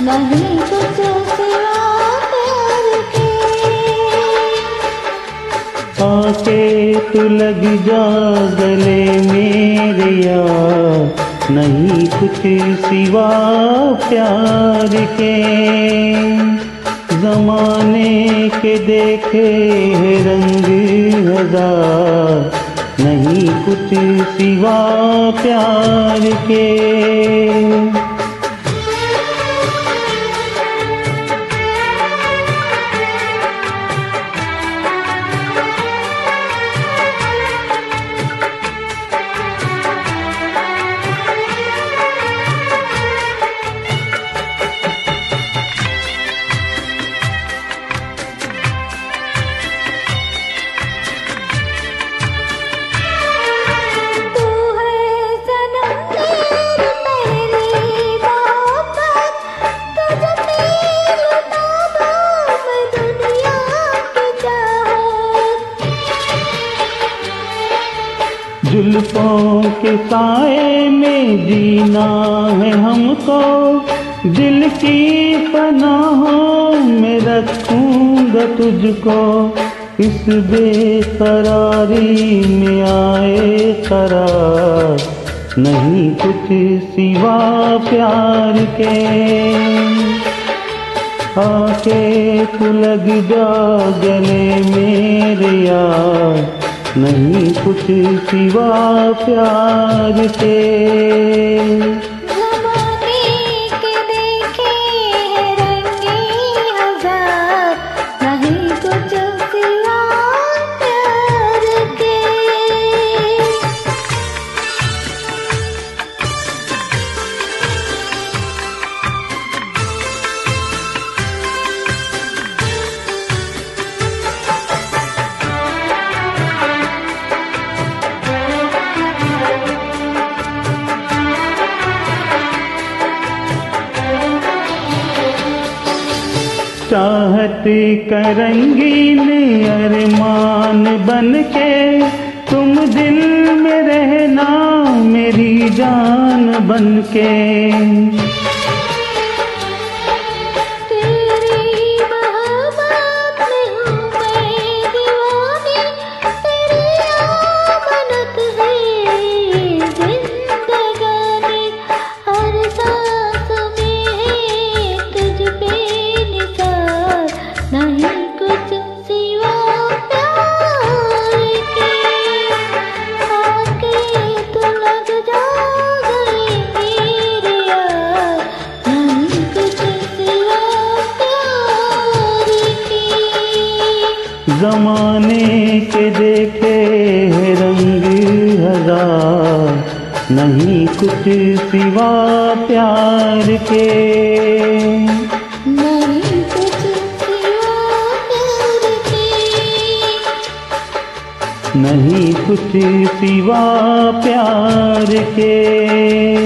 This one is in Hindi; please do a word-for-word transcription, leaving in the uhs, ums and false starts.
नहीं कुछ सिवा प्यार के। आके तू लग जा गले मेरे यार, नहीं कुछ सिवा प्यार के। ज़माने के देखे है रंग हजार, नहीं कुछ सिवा प्यार के। जुल्फों के साए में जीना है हमको, दिल की पनाहों में रखूंगा तुझको। इस बेकरारी में आए करार, नहीं कुछ सिवा प्यार के। आके तू लग जा गले मेरे यार, नहीं कुछ सिवा प्यार के। ज़माने के देखे हैं रंगे हजार, नहीं कुछ सिवा प्यार के। चाहत करंगी ने अरमान बन के, तुम दिल में रहना मेरी जान बन के। ज़माने के देखे हैं रंग हजार, नहीं कुछ सिवा प्यार के। नहीं कुछ सिवा प्यार के। नहीं कुछ सिवा प्यार के।